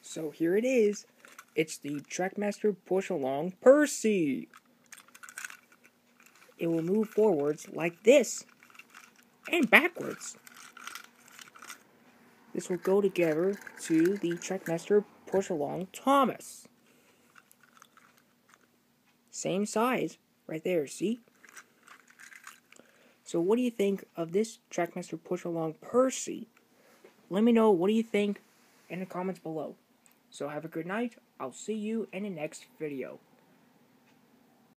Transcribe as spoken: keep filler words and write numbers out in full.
So here it is. It's the Trackmaster Push Along Percy. It will move forwards like this and backwards. This will go together to the Trackmaster Push Along Thomas. Same size right there, see? So what do you think of this Trackmaster Push Along Percy? Let me know what do you think in the comments below. So have a good night. I'll see you in the next video.